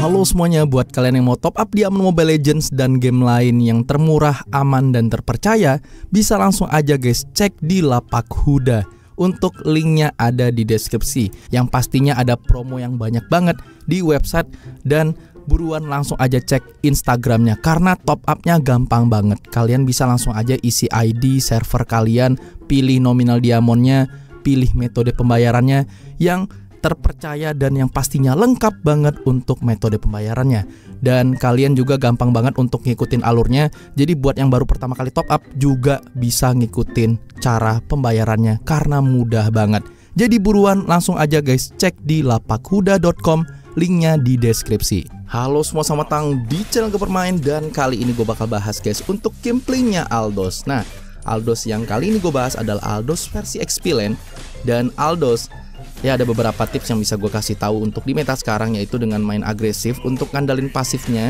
Halo semuanya, buat kalian yang mau top up di Amno Mobile Legends dan game lain yang termurah, aman, dan terpercaya, bisa langsung aja guys cek di Lapak Huda. Untuk linknya ada di deskripsi. Yang pastinya ada promo yang banyak banget di website. Dan buruan langsung aja cek Instagramnya, karena top upnya gampang banget. Kalian bisa langsung aja isi ID server kalian, pilih nominal diamondnya, pilih metode pembayarannya yang terpercaya dan yang pastinya lengkap banget untuk metode pembayarannya. Dan kalian juga gampang banget untuk ngikutin alurnya. Jadi buat yang baru pertama kali top up juga bisa ngikutin cara pembayarannya karena mudah banget. Jadi buruan langsung aja guys cek di lapakhuda.com, linknya di deskripsi. Halo semua, selamat datang di channel Kepermain. Dan kali ini gue bakal bahas guys untuk gameplaynya Aldous. Nah, Aldous yang kali ini gue bahas adalah Aldous versi XP Lane. Dan Aldous, ya ada beberapa tips yang bisa gue kasih tahu untuk di meta sekarang, yaitu dengan main agresif untuk ngandalin pasifnya,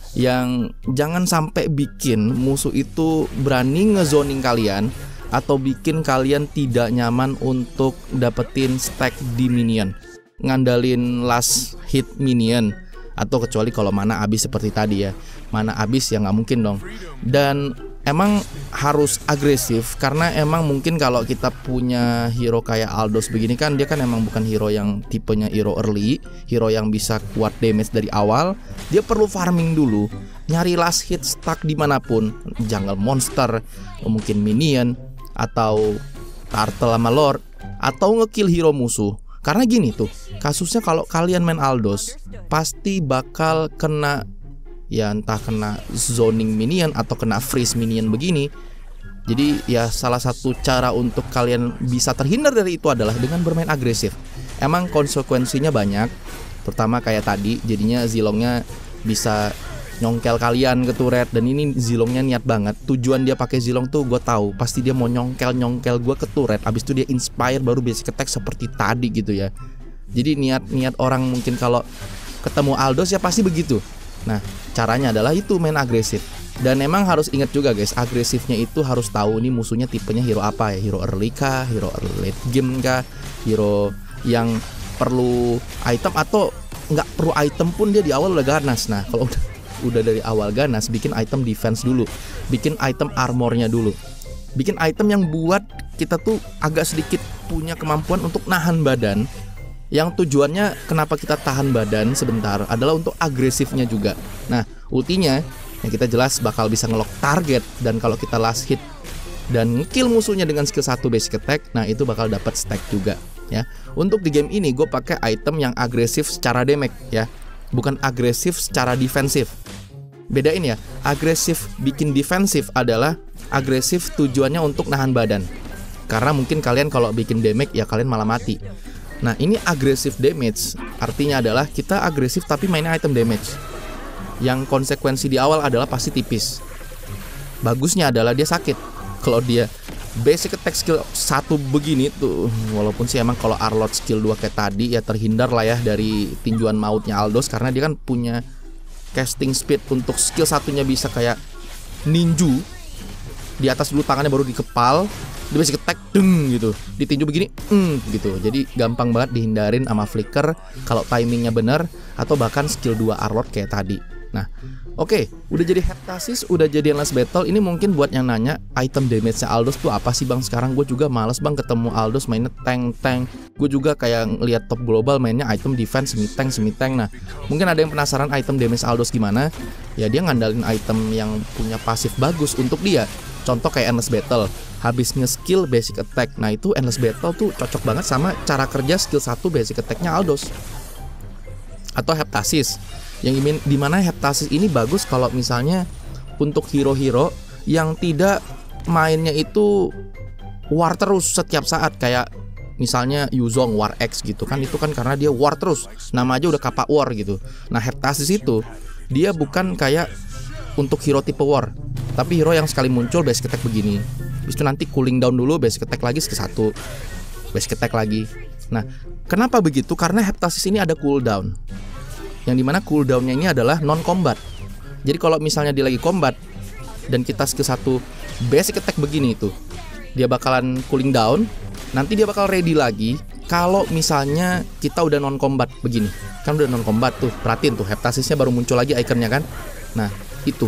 yang jangan sampai bikin musuh itu berani ngezoning kalian atau bikin kalian tidak nyaman untuk dapetin stack di minion. Ngandalin last hit minion, atau kecuali kalau mana habis seperti tadi ya. Mana habis ya nggak mungkin dong. Dan emang harus agresif karena emang mungkin kalau kita punya hero kayak Aldous begini kan, dia kan emang bukan hero yang tipenya hero early, hero yang bisa kuat damage dari awal. Dia perlu farming dulu, nyari last hit stack dimanapun, jungle monster, mungkin minion, atau turtle sama lord, atau ngekill hero musuh. Karena gini tuh, kasusnya kalau kalian main Aldous pasti bakal kena, ya entah kena zoning minion atau kena freeze minion begini. Jadi ya salah satu cara untuk kalian bisa terhindar dari itu adalah dengan bermain agresif. Emang konsekuensinya banyak, terutama kayak tadi, jadinya zilongnya bisa nyongkel kalian ke turret. Dan ini zilongnya niat banget. Tujuan dia pakai zilong tuh gue tahu, pasti dia mau nyongkel gue ke turret. Abis itu dia inspire baru basic attack seperti tadi gitu ya. Jadi niat orang mungkin kalau ketemu Aldous ya pasti begitu. Nah, caranya adalah itu, main agresif. Dan emang harus ingat juga guys, agresifnya itu harus tahu nih musuhnya tipenya hero apa ya. Hero early kah, hero late game kah, hero yang perlu item atau nggak perlu item pun dia di awal udah ganas. Nah, kalau udah dari awal ganas, bikin item defense dulu, bikin item armornya dulu, bikin item yang buat kita tuh agak sedikit punya kemampuan untuk nahan badan. Yang tujuannya kenapa kita tahan badan sebentar adalah untuk agresifnya juga. Nah, ultinya yang kita jelas bakal bisa ngelock target. Dan kalau kita last hit dan ngekill musuhnya dengan skill 1 basic attack, nah itu bakal dapat stack juga ya. Untuk di game ini gue pakai item yang agresif secara damage ya, bukan agresif secara defensif. Bedain ya, agresif bikin defensif adalah agresif tujuannya untuk nahan badan. Karena mungkin kalian kalau bikin damage ya kalian malah mati. Nah, ini agresif damage, artinya adalah kita agresif tapi mainnya item damage, yang konsekuensi di awal adalah pasti tipis. Bagusnya adalah dia sakit. Kalau dia basic attack skill 1 begini tuh, walaupun sih emang kalau Arlord skill 2 kayak tadi ya terhindar lah ya dari tinjuan mautnya Aldous, karena dia kan punya casting speed untuk skill satunya bisa kayak ninju, di atas dulu tangannya baru dikepal, dia basic attack deng gitu, ditinju begini gitu. Jadi gampang banget dihindarin sama flicker kalau timingnya bener, atau bahkan skill 2 Arlord kayak tadi. Nah, oke, udah jadi Heptasis, udah jadi Endless Battle. Ini mungkin buat yang nanya item damage-nya Aldous tuh apa sih bang? Sekarang gue juga males bang ketemu Aldous mainnya tank. Gue juga kayak ngeliat top global mainnya item defense semi tank. Nah, mungkin ada yang penasaran item damage Aldous gimana? Ya dia ngandalin item yang punya pasif bagus untuk dia. Contoh kayak Endless Battle, habis nge-skill basic attack. Nah itu Endless Battle tuh cocok banget sama cara kerja skill 1 basic attack-nya Aldous. Atau Heptasis, yang dimana Heptasis ini bagus kalau misalnya untuk hero-hero yang tidak mainnya itu war terus setiap saat. Kayak misalnya Yuzong war X gitu kan, itu kan karena dia war terus, nama aja udah kapak war gitu. Nah Heptasis itu dia bukan kayak untuk hero tipe war, tapi hero yang sekali muncul basic attack begini, habis itu nanti cooling down dulu, basic attack lagi skill 1, basic attack lagi. Nah kenapa begitu? Karena Heptasis ini ada cooldown, yang dimana cooldownnya ini adalah non combat. Jadi kalau misalnya dia lagi combat dan kita skill 1 basic attack begini itu, dia bakalan cooling down, nanti dia bakal ready lagi kalau misalnya kita udah non combat begini, kan udah non combat tuh, perhatiin tuh heptasisnya baru muncul lagi ikonnya kan. Nah itu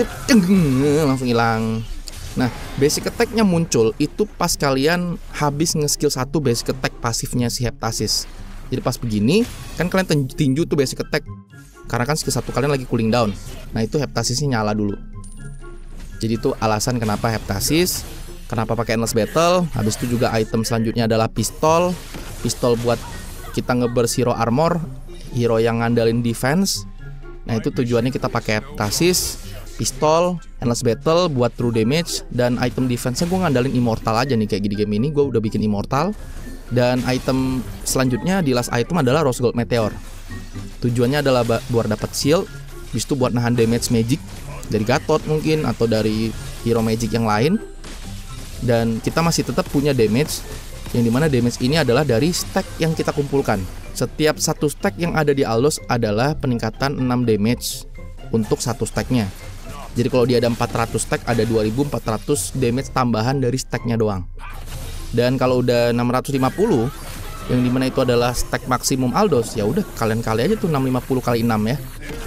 langsung hilang. Nah basic attack-nya muncul itu pas kalian habis nge-skill 1 basic attack pasifnya si heptasis. Jadi pas begini kan kalian tinju tuh basic attack, karena kan skill 1 kalian lagi cooling down. Nah itu heptasisnya nyala dulu. Jadi itu alasan kenapa heptasis, kenapa pakai endless battle. Habis itu juga item selanjutnya adalah pistol. Pistol buat kita nge-burst hero armor, hero yang ngandalin defense. Nah itu tujuannya kita pakai heptasis, pistol, endless battle buat true damage. Dan item defense-nya gue ngandalin immortal aja nih, kayak di game ini gue udah bikin immortal. Dan item selanjutnya di last item adalah rose gold meteor. Tujuannya adalah buat dapat shield, habis itu buat nahan damage magic dari Gatot mungkin atau dari hero magic yang lain. Dan kita masih tetap punya damage, yang dimana damage ini adalah dari stack yang kita kumpulkan. Setiap satu stack yang ada di Aldous adalah peningkatan 6 damage untuk satu stacknya. Jadi kalau dia ada 400 stack, ada 2400 damage tambahan dari stacknya doang. Dan kalau udah 650, yang dimana itu adalah stack maksimum Aldous, ya udah kalian kali aja tuh 650 kali 6 ya,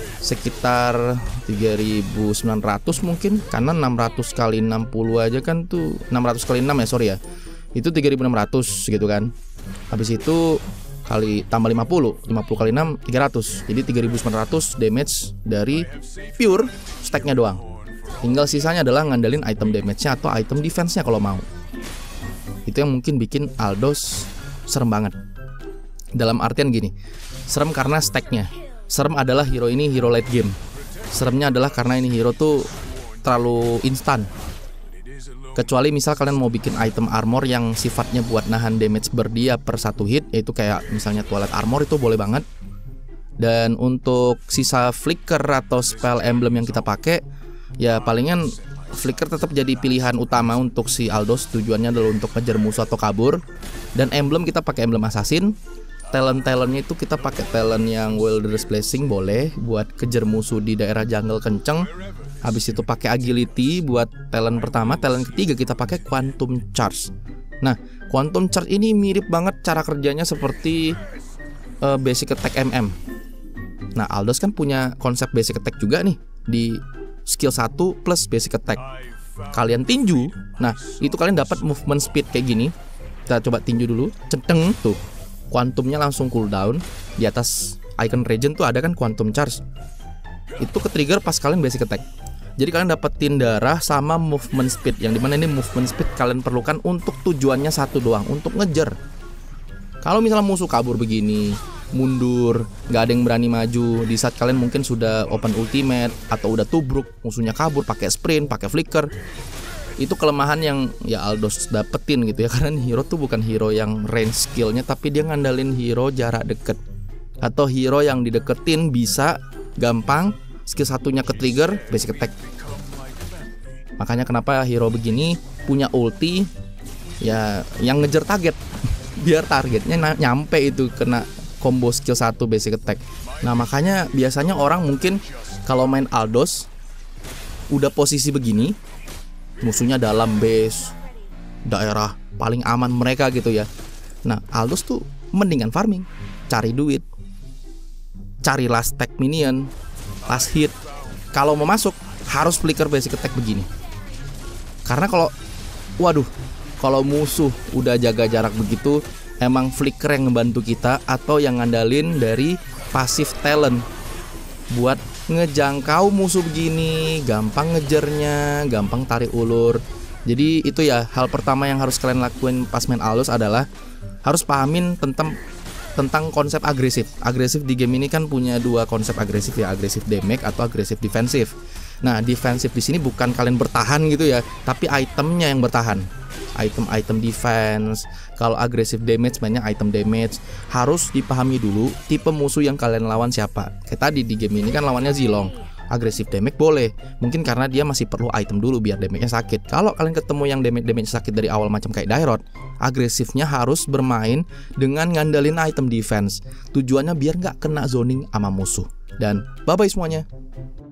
sekitar 3900 mungkin, karena 600 kali 60 aja kan tuh 600 kali 6 ya, sorry ya, itu 3600 gitu kan. Habis itu kali tambah 50 kali 6 300, jadi 3900 damage dari pure stacknya doang. Tinggal sisanya adalah ngandelin item damage-nya atau item defense-nya kalau mau. Itu yang mungkin bikin Aldous serem banget. Dalam artian gini, serem karena stacknya. Serem adalah hero ini hero late game. Seremnya adalah karena ini hero tuh terlalu instan. Kecuali misal kalian mau bikin item armor yang sifatnya buat nahan damage berdia per satu hit, yaitu kayak misalnya Twilight Armor, itu boleh banget. Dan untuk sisa flicker atau spell emblem yang kita pakai, ya palingan flicker tetap jadi pilihan utama untuk si Aldous. Tujuannya adalah untuk ngejar musuh atau kabur. Dan emblem kita pakai emblem assassin. Talent-talentnya itu kita pakai talent yang Wilder's Blessing, boleh buat kejar musuh di daerah jungle kenceng. Habis itu pakai agility buat talent pertama. Talent ketiga kita pakai quantum charge. Nah, quantum charge ini mirip banget cara kerjanya seperti basic attack MM. Nah, Aldous kan punya konsep basic attack juga nih di skill 1 plus basic attack. Kalian tinju, nah itu kalian dapat movement speed kayak gini. Kita coba tinju dulu, ceteng tuh. Quantumnya langsung cooldown. Di atas icon regen tuh ada kan quantum charge. Itu ke-trigger pas kalian basic attack. Jadi kalian dapetin darah sama movement speed, yang dimana ini movement speed kalian perlukan untuk tujuannya satu doang, untuk ngejar. Kalau misalnya musuh kabur begini, mundur, nggak ada yang berani maju, di saat kalian mungkin sudah open ultimate atau udah tubruk, musuhnya kabur pakai sprint, pakai flicker. Itu kelemahan yang ya Aldous dapetin gitu ya, karena hero tuh bukan hero yang range skillnya, tapi dia ngandalin hero jarak deket atau hero yang dideketin bisa gampang skill satunya ke trigger basic attack. Makanya kenapa hero begini punya ulti ya yang ngejar target biar targetnya nyampe itu kena combo skill 1 basic attack. Nah makanya biasanya orang mungkin kalau main Aldous udah posisi begini, musuhnya dalam base, daerah paling aman mereka gitu ya. Nah Aldous tuh mendingan farming, cari duit, cari last stack minion, last hit. Kalau mau masuk harus flicker basic attack begini. Karena kalau musuh udah jaga jarak begitu, emang flicker yang ngebantu kita atau yang ngandalin dari pasif talent buat ngejangkau musuh begini, gampang ngejarnya, gampang tarik ulur. Jadi itu ya hal pertama yang harus kalian lakuin pas main Aldous adalah harus pahamin tentang konsep agresif. Agresif di game ini kan punya dua konsep agresif ya, agresif damage atau agresif defensif. Nah, defensif di sini bukan kalian bertahan gitu ya, tapi itemnya yang bertahan. Item defense. Kalau agresif damage banyak item damage. Harus dipahami dulu tipe musuh yang kalian lawan siapa. Kayak tadi di game ini kan lawannya Zilong. Agresif damage boleh, mungkin karena dia masih perlu item dulu biar damage-nya sakit. Kalau kalian ketemu yang damage sakit dari awal macam kayak Dairot, agresifnya harus bermain dengan ngandalin item defense. Tujuannya biar nggak kena zoning sama musuh. Dan bye-bye semuanya.